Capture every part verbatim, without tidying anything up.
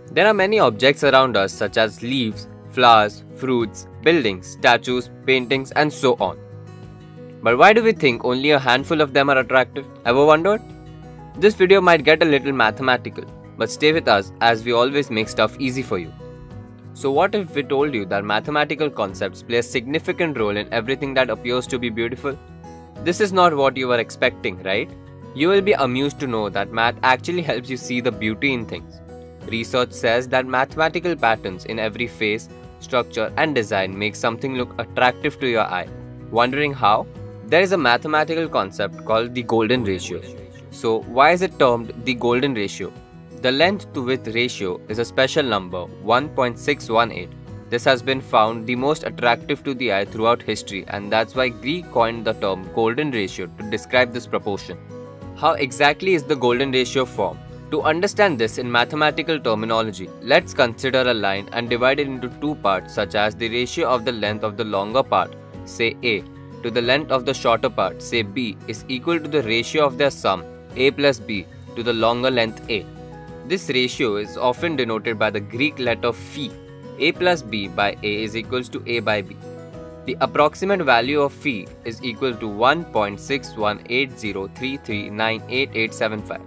There are many objects around us such as leaves, flowers, fruits, buildings, statues, paintings, and so on. But why do we think only a handful of them are attractive? Ever wondered? This video might get a little mathematical, but stay with us as we always make stuff easy for you. So what if we told you that mathematical concepts play a significant role in everything that appears to be beautiful? This is not what you were expecting, right? You will be amused to know that math actually helps you see the beauty in things. Research says that mathematical patterns in every face, structure, and design make something look attractive to your eye. Wondering how? There is a mathematical concept called the golden ratio. So why is it termed the golden ratio? The length to width ratio is a special number, one point six one eight. This has been found the most attractive to the eye throughout history, and that's why Greek coined the term golden ratio to describe this proportion. How exactly is the golden ratio formed? To understand this in mathematical terminology, let's consider a line and divide it into two parts, such as the ratio of the length of the longer part, say A, to the length of the shorter part, say B, is equal to the ratio of their sum, A plus B, to the longer length A. This ratio is often denoted by the Greek letter phi. A plus B by A is equals to A by B. The approximate value of phi is equal to one point six one eight zero three three nine eight eight seven five.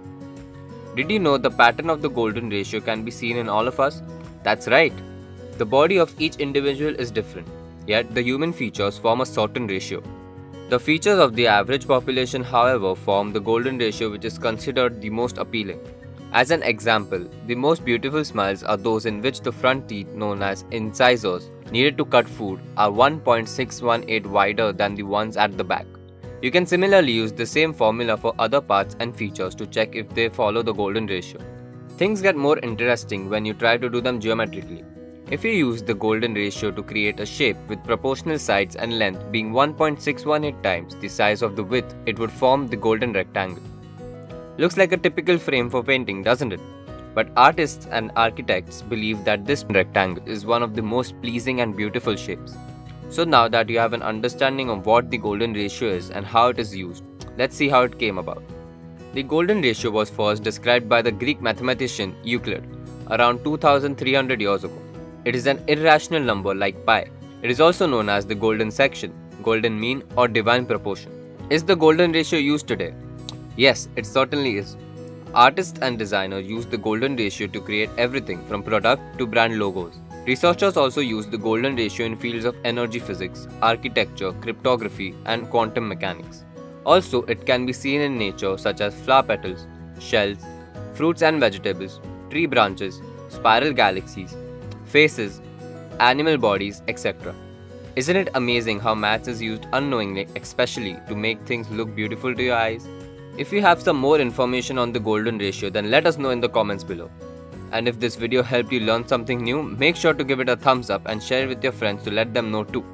Did you know the pattern of the golden ratio can be seen in all of us? That's right. The body of each individual is different, yet the human features form a certain ratio. The features of the average population, however, form the golden ratio, which is considered the most appealing. As an example, the most beautiful smiles are those in which the front teeth, known as incisors, needed to cut food, are one point six one eight wider than the ones at the back. You can similarly use the same formula for other parts and features to check if they follow the golden ratio. Things get more interesting when you try to do them geometrically. If you use the golden ratio to create a shape with proportional sides and length being one point six one eight times the size of the width, it would form the golden rectangle. Looks like a typical frame for painting, doesn't it? But artists and architects believe that this rectangle is one of the most pleasing and beautiful shapes. So now that you have an understanding of what the golden ratio is and how it is used, let's see how it came about. The golden ratio was first described by the Greek mathematician Euclid around two thousand three hundred years ago. It is an irrational number like pi. It is also known as the golden section, golden mean, or divine proportion. Is the golden ratio used today? Yes, it certainly is. Artists and designers use the golden ratio to create everything from product to brand logos. Researchers also use the golden ratio in fields of energy physics, architecture, cryptography, and quantum mechanics. Also, it can be seen in nature such as flower petals, shells, fruits and vegetables, tree branches, spiral galaxies, faces, animal bodies, et cetera. Isn't it amazing how maths is used unknowingly, especially to make things look beautiful to your eyes? If you have some more information on the golden ratio, then let us know in the comments below. And if this video helped you learn something new, make sure to give it a thumbs up and share it with your friends to let them know too.